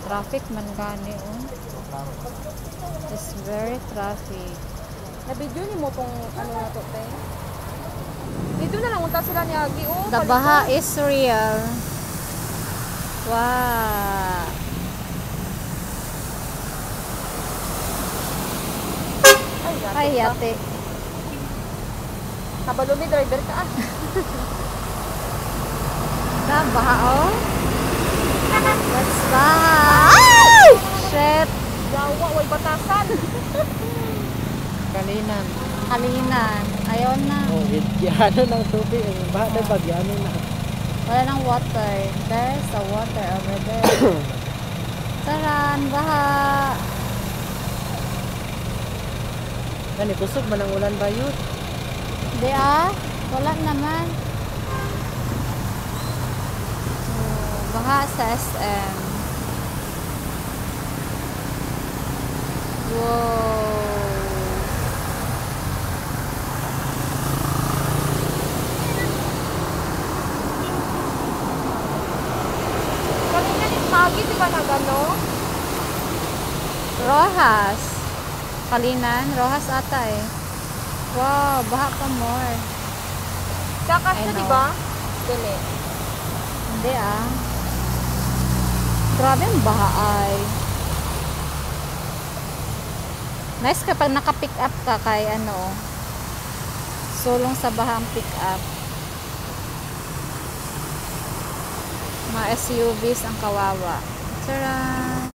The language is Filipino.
Traffic man gani oh. It's very traffic. Na-video ni mo tong ano na to, te? Dito na lang unta sila ni Agi, oh. The baha is real. Wow. Ay, yate. Kabalo ni driver ka, ah. Na, baha oh. Let's baha. Ay! Shit. Yawa, way batasan. Kalinan. Halinan. Ayaw na. Oh, ano ng tubig. Baha na bagyano na. Wala nang water. There's the water over there. Taran, baha. Gani, kusog man ang ulan ba yun? Hindi ah. Wala naman. Oh, baha sa SM. Wow. Kanina ni Agi, di ba nagano? Rojas. Kalinan. Rojas ata eh. Wow. Baha pa more. Saka I siya, know. di ba? Dili. Hindi ah. Grabe ang baha ay. Nice kapag naka-pick up ka kay ano. Sulong sa baha ang pick up. Mga SUVs ang kawawa. Tara!